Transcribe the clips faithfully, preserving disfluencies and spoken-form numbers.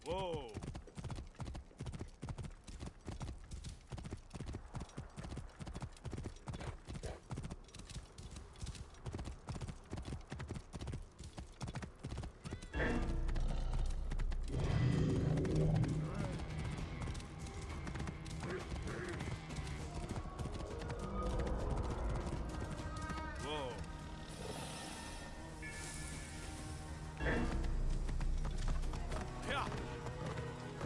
Whoa! Whoa! Yeah!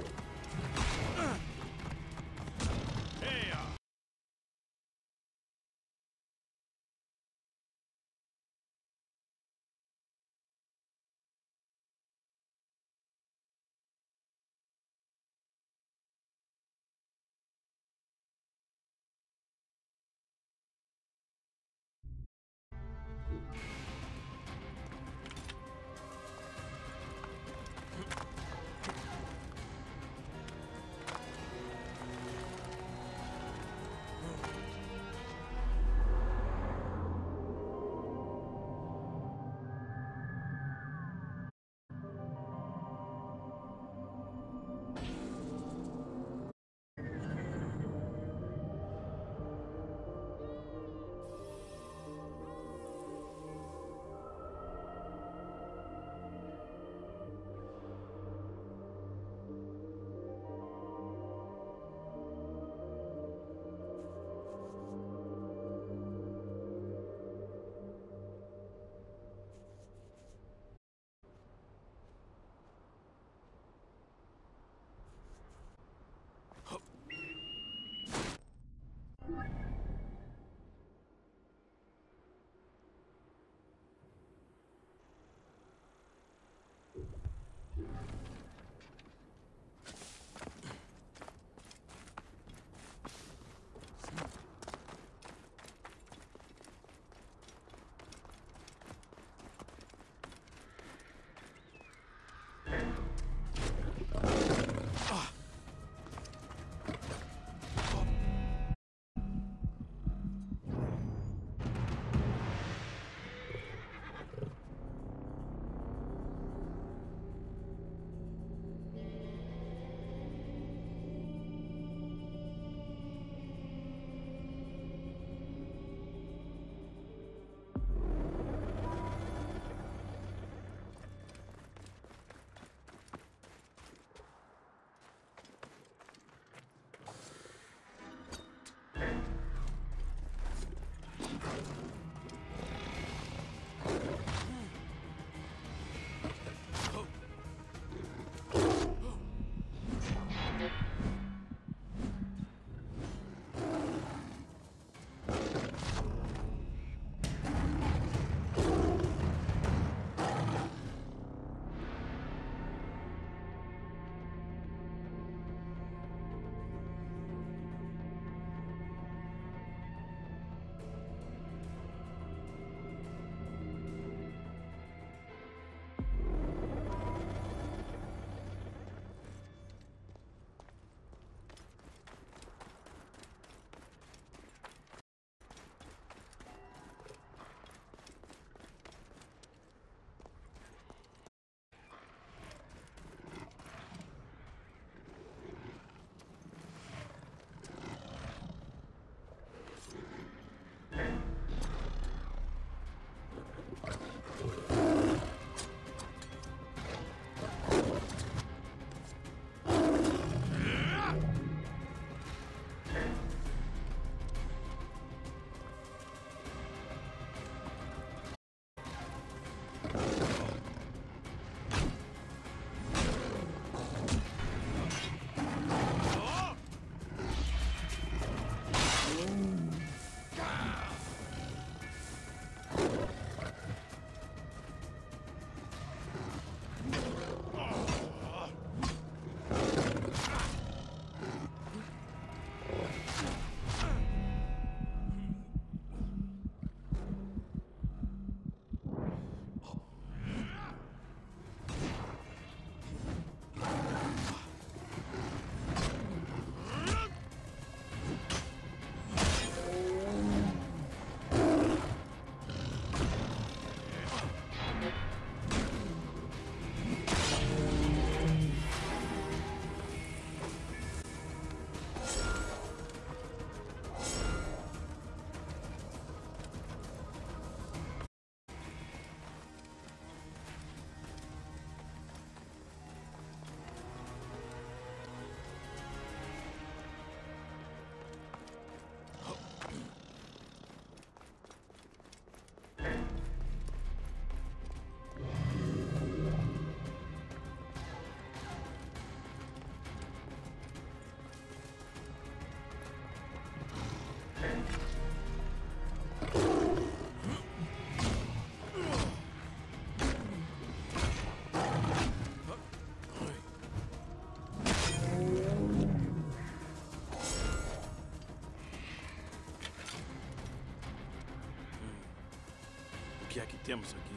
é que temos aqui?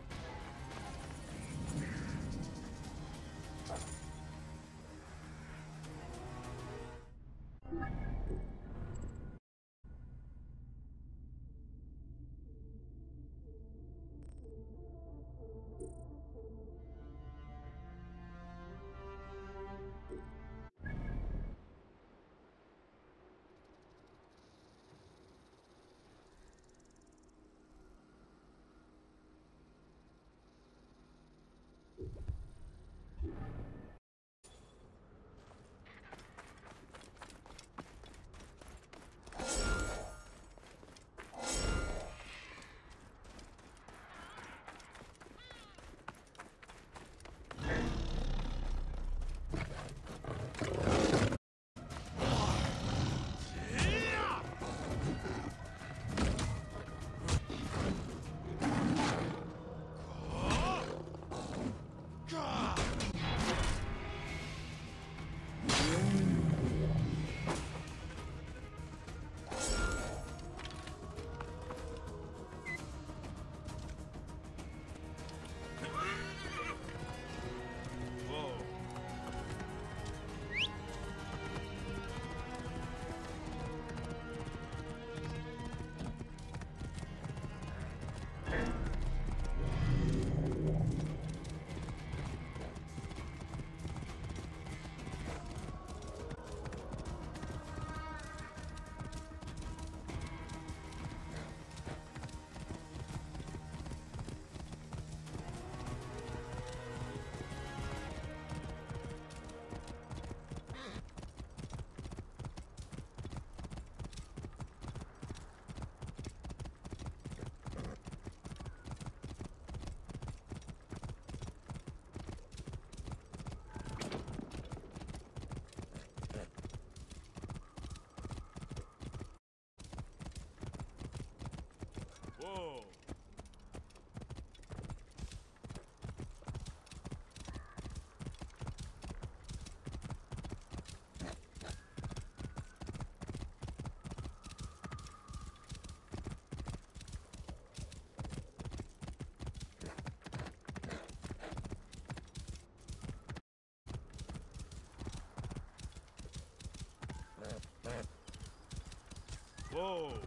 Uou! Uou!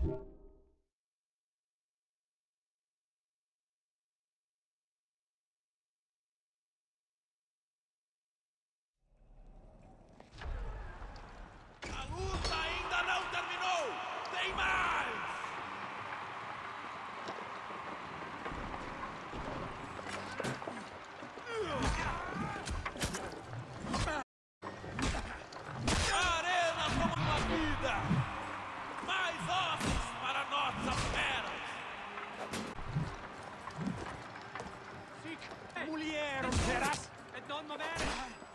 A luta ainda não terminou! Tem mais! A arena toma uma vida! Mais ossos para nossas feras! Sic mulierum terras et non movere.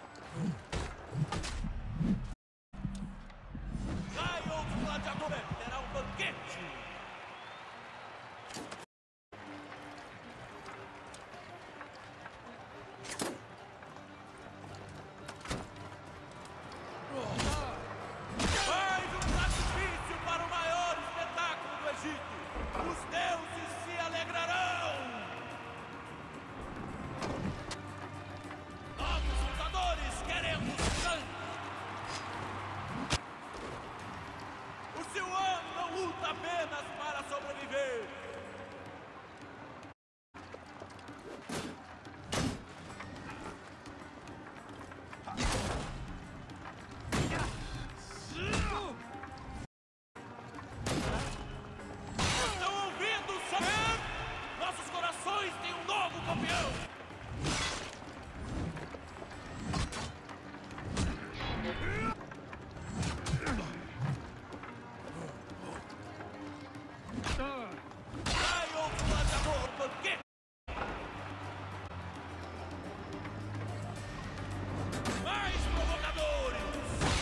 Vai, outro gladiador! Terá um banquete! Mais um sacrifício para o maior espetáculo do Egito! Os deuses se alegrarão! Novos lutadores queremos sangue! O Siwan não luta apenas para sobreviver! Estão ouvindo, Sam? Nossos corações têm um novo campeão! Vai, outro gladiador, banquete! Mais provocadores!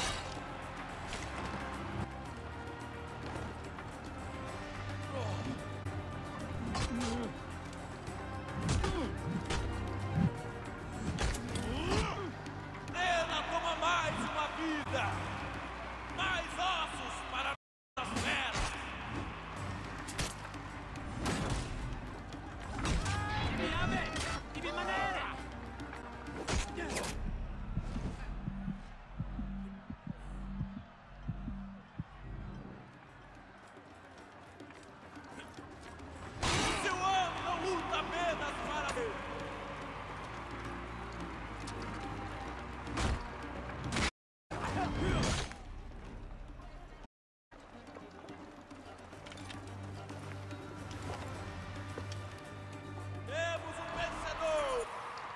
Arena toma mais uma vida! Mais ossos para as feras! Ibi ame, ibi manere. O Siwan não luta apenas para ver! Temos um vencedor!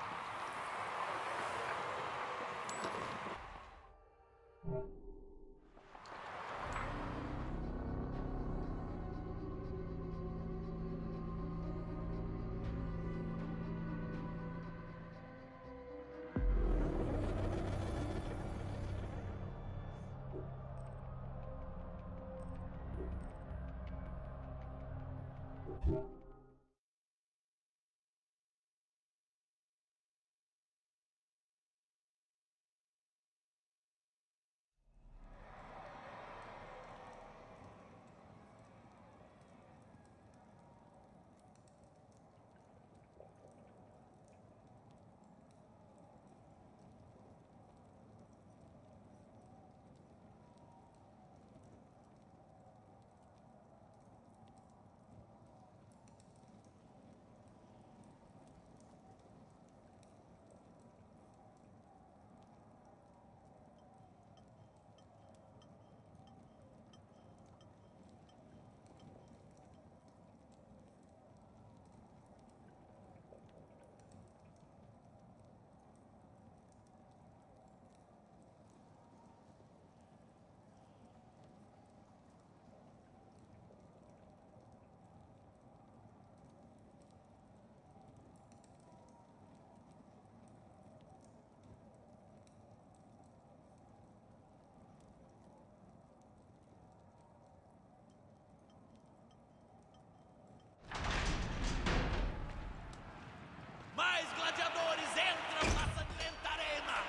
Mais gladiadores entram na sangrenta arena!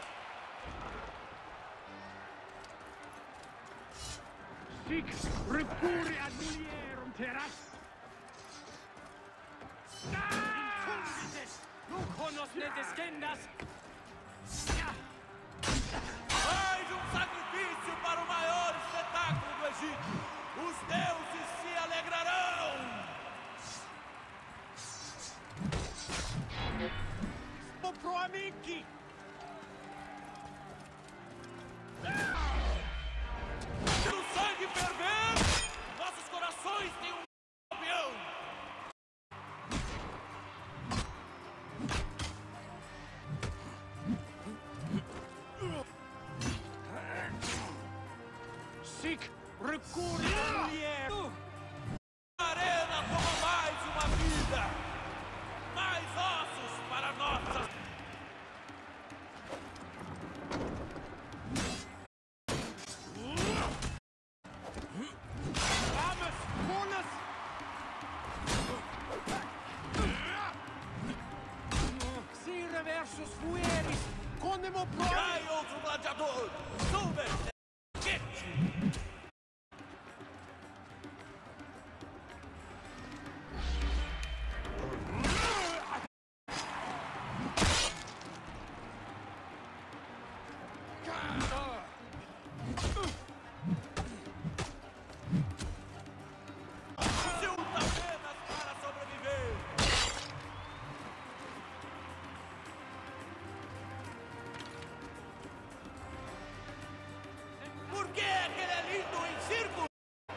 Sic repuri ad mulierum terras. Incumbites, nuconos ne descendas. Mais um sacrifício para o maior espetáculo do Egito! Os deuses se alegrarão! O pro amici! Se o sangue ferver, nossos corações têm um campeão! Sic recurri ad mulierum! Arena como mais uma vida! Mais ossos para nossas... Vamos, pulas! Sire versus fueris! Condemo pro... Cai outro gladiador! Super! Se usa apenas para sobreviver! Por que aquele é lindo em círculo?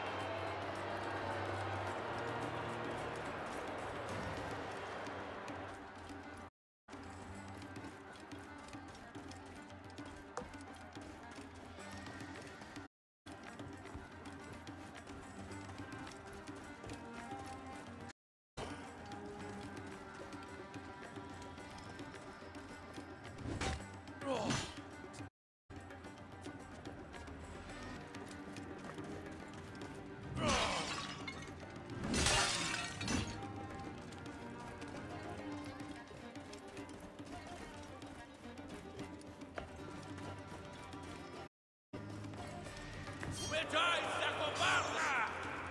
O Medjai se acovarda!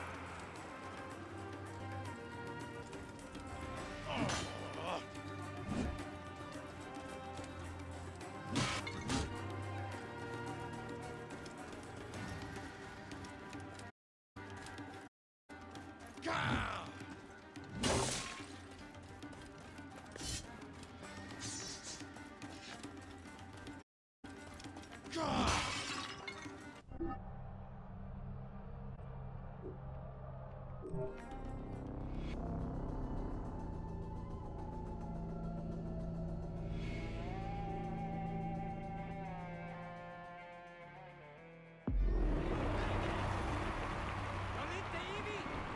Volite ivi!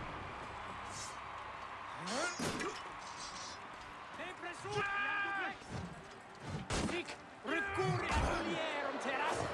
Te presur, iam duplex! Sic recurri ad mulierum terras!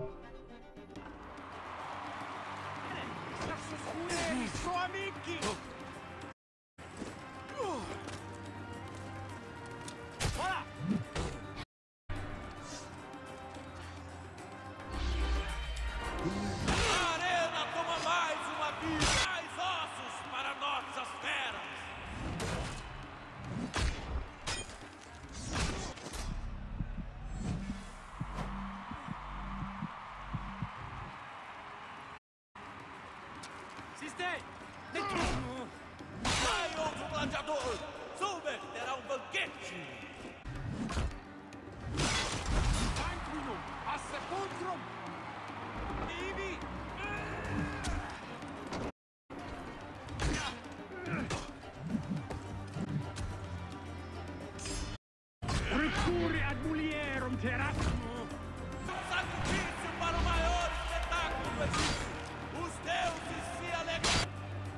Versus Fueris, pro amici! Voilà! A arena toma mais uma vida, mais ossos para nossas feras. Sistei! Dentro! Sai outro gladiador! Zuber terá um banquete! Tranquilum! A sepulcrum! Ibi! Recurre ad mulierum terrassum! Um sacrifício para o maior espetáculo do Egito! Os deuses se alegram!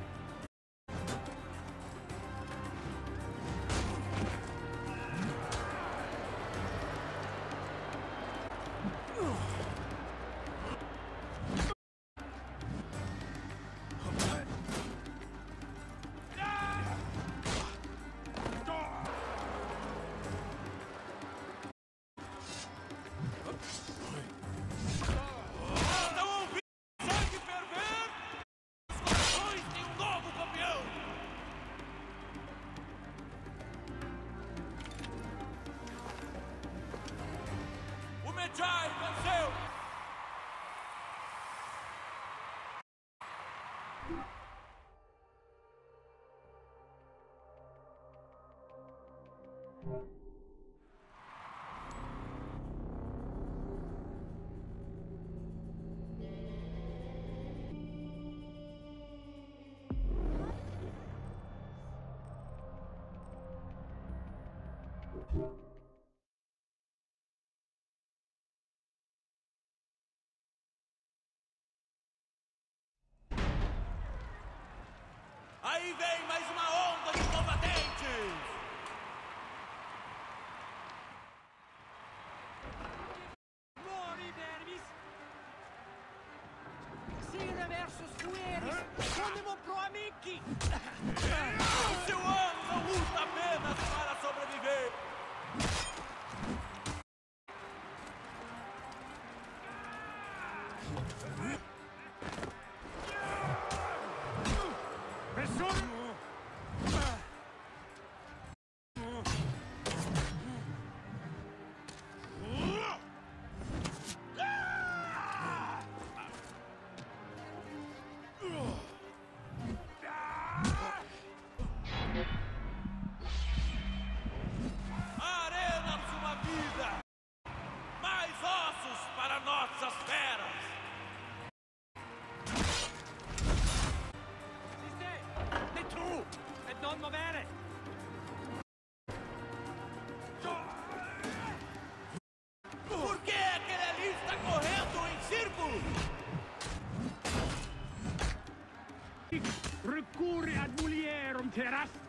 Não ouvi sangue ferver! Os corações têm um novo campeão! O Medjay venceu! Aí vem mais uma onda de combatentes! Mori verbis! Sire versus Fueris! Conemo pro amici! O seu ano não luta apenas para sobreviver! Pessoa! A arena de uma vida! Mais ossos para nossas feras! Sistei! Dentro! E non movere! Por que aquele ali está correndo em círculo? Recurre ad mulierum terrassum!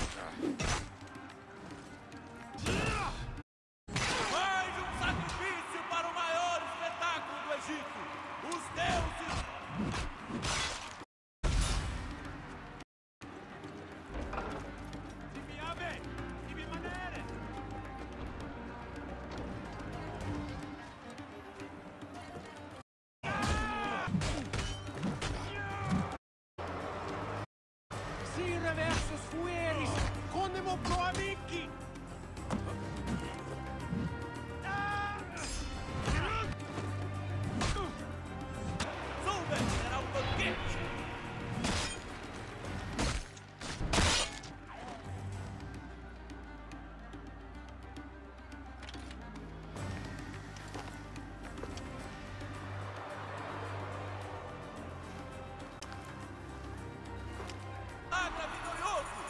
Mais um sacrifício para o maior espetáculo do Egito! Os deuses! Tibi ave! Tibi manere! Sire versus Fueris! Conemo pro amici! Zuber terá um banquete! Agra vitorioso!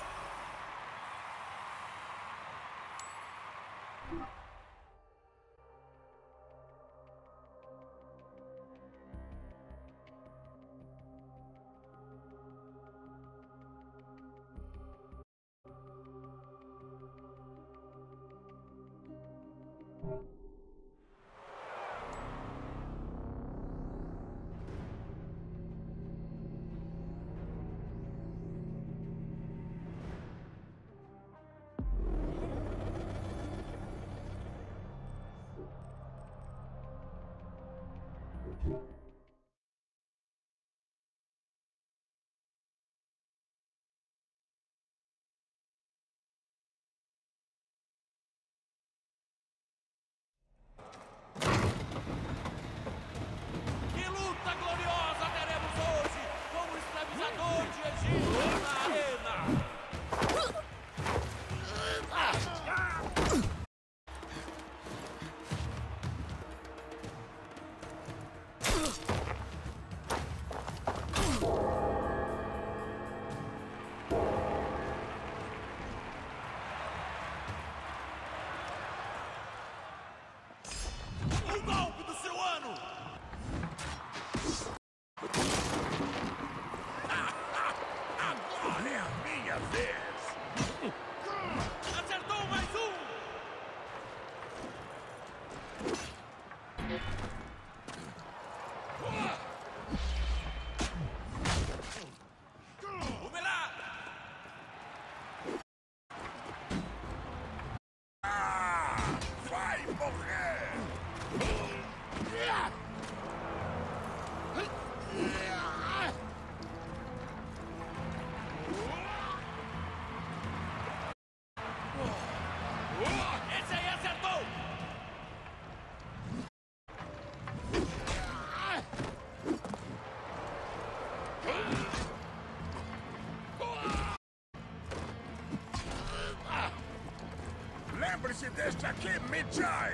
Lembre-se deste aqui, Medjay!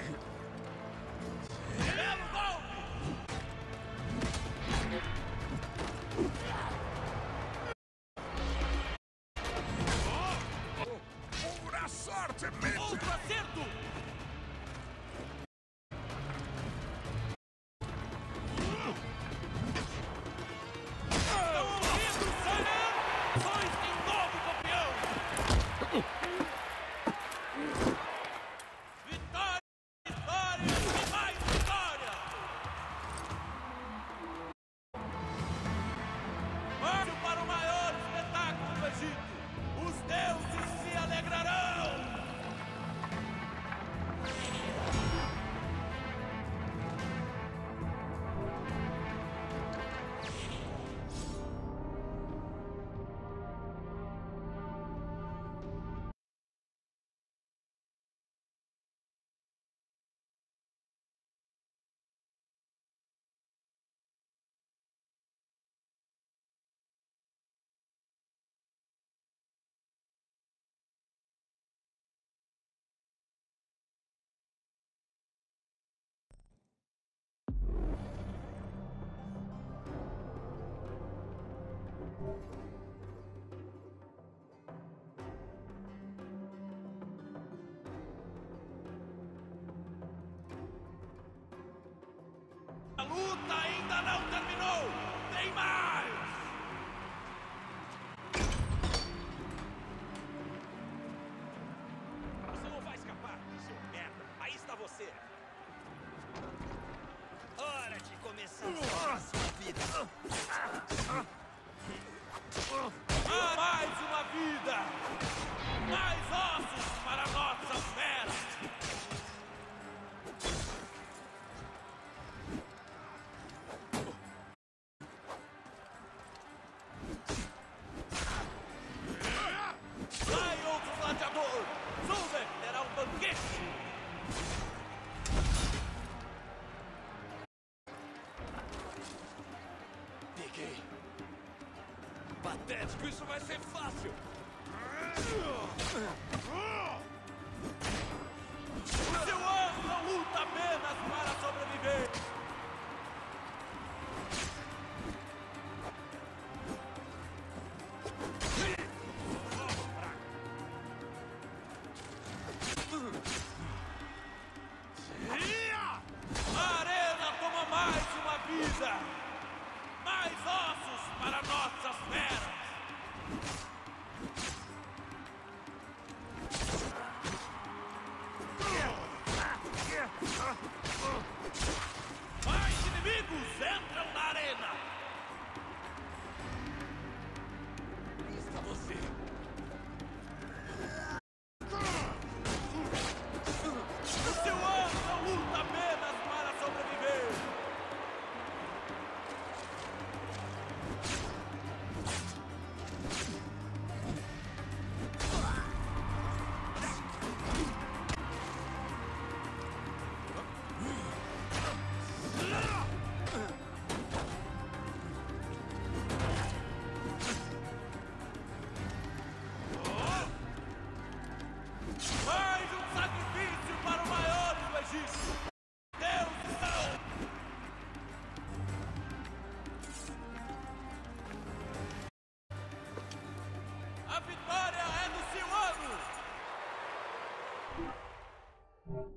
Belo golpe! Pura sorte, Medjay! Outro acerto! Estão ouvindo, Sanan? Sois de novo campeão! Vitória, vitória e mais vitória! Vamos para o maior espetáculo do Egito! Os deuses se alegrarão! A luta ainda não terminou! Tem mais! Você não vai escapar, seu merda. Aí está você. Hora de começar a sua vida. Ah, mais uma vida! Mais ossos para nossas feras! Sai, outro gladiador! Zulber terá um banquete! Peguei. Patético, isso vai ser fácil. Seu anjo não luta apenas para sobreviver! A arena toma mais uma vida! Mais ossos para nossas feras! Mais inimigos entram na arena! Aí está você. O seu anjo não luta apenas para sobreviver! Mais um sacrifício para o maior do Egito! Deus não! A vitória é do Siwano!